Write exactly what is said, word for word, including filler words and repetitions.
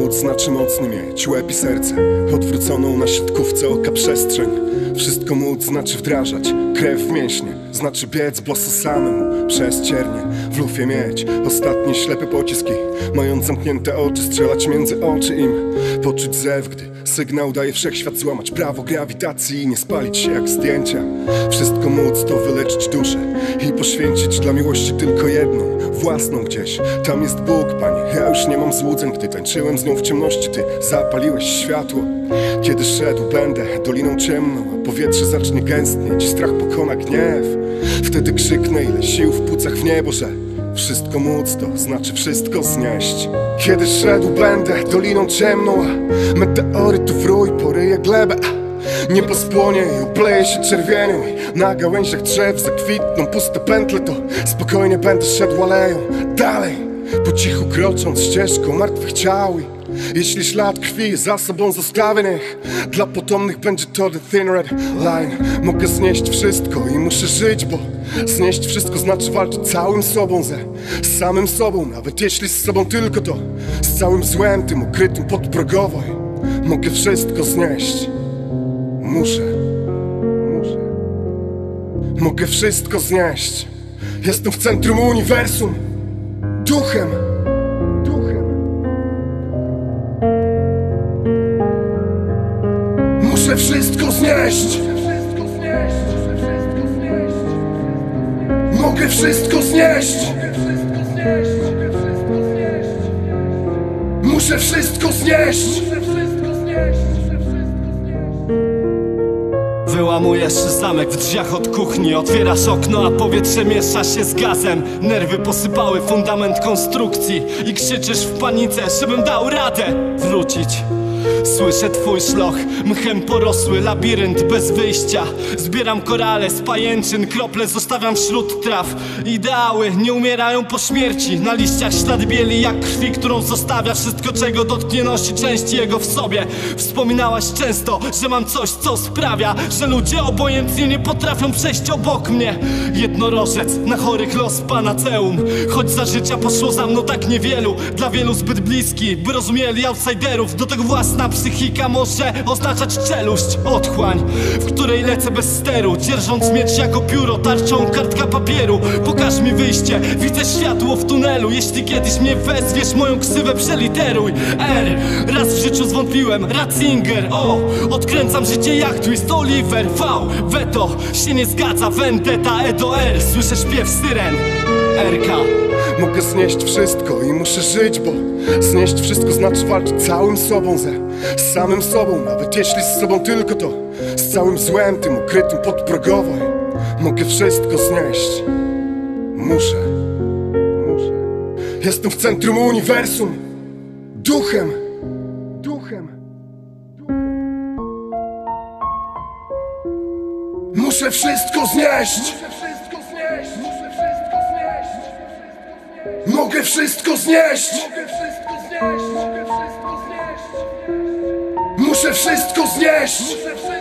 móc znaczy mocny mieć łeb i serce, odwróconą na siatkówce oka przestrzeń. Wszystko móc znaczy wdrażać krew w mięśnie, znaczy biec boso samemu przez ciernie. W lufie mieć ostatnie ślepe pociski, mając zamknięte oczy strzelać między oczy im. Poczuć zew, gdy sygnał daje wszechświat, złamać prawo grawitacji i nie spalić się jak zdjęcia. Wszystko móc to wyleczyć duszę i poświęcić dla miłości tylko jedną, własną gdzieś. Tam jest Bóg, Panie, ja już nie mam złudzeń. Gdy tańczyłem z nią w ciemności, Ty zapaliłeś światło. Kiedy szedł będę doliną ciemną, a powietrze zacznie gęstnieć, strach pokona gniew. Wtedy krzyknę, ile sił w płucach w niebo, że wszystko móc to znaczy wszystko znieść. Kiedy szedł będę doliną ciemną, a meteorytów rój poryje glebę. Niebo spłonie i upleje się czerwienią i na gałęziach drzew zakwitną puste pętle, to spokojnie będę szedł aleją dalej, po cichu krocząc ścieżką martwych ciał. I jeśli ślad krwi za sobą zostawię, niech dla potomnych będzie to the thin red line. Mogę znieść wszystko i muszę żyć, bo znieść wszystko znaczy walczyć całym sobą, ze samym sobą. Nawet jeśli z sobą tylko, to z całym złem, tym ukrytym podprogowo. Mogę wszystko znieść. Muszę, muszę. Mogę wszystko znieść. Jestem w centrum uniwersum, duchem. Muszę wszystko znieść. Mogę wszystko znieść. Muszę wszystko znieść. Wyłamujesz zamek w drzwiach od kuchni, otwierasz okno, a powietrze miesza się z gazem. Nerwy posypały fundament konstrukcji i krzyczysz w panice, żebym dał radę wrócić. Słyszę twój szloch, mchem porosły labirynt bez wyjścia. Zbieram korale z pajęczyn, krople zostawiam wśród traw. Ideały nie umierają po śmierci, na liściach ślad bieli jak krwi, którą zostawia. Wszystko, czego dotknie, nosi części jego w sobie. Wspominałaś często, że mam coś, co sprawia, że ludzie obojętnie nie potrafią przejść obok mnie. Jednorożec na chorych los panaceum, choć za życia poszło za mną tak niewielu. Dla wielu zbyt bliski, by rozumieli outsiderów. Do tego własna psychika może oznaczać czeluść. Otchłań, w której lecę bez steru, dzierżąc miecz jako pióro, tarczą kartka papieru. Pokaż mi wyjście, widzę światło w tunelu. Jeśli kiedyś mnie wezwiesz, moją ksywę przeliteruj. R, raz w życiu zwątpiłem, Ratzinger. O, odkręcam życie jak twist Oliver. V, veto, się nie zgadza, vendetta, E do R. Słyszę śpiew syren, R K. Mogę znieść wszystko i muszę żyć, bo znieść wszystko znaczy walczyć całym sobą, ze samym sobą. Nawet jeśli z sobą tylko, to z całym złem, tym ukrytym podprogowo. Mogę wszystko znieść. Muszę, muszę. Jestem w centrum uniwersum, duchem, duchem. Muszę wszystko znieść. Mogę wszystko znieść. Muszę wszystko znieść.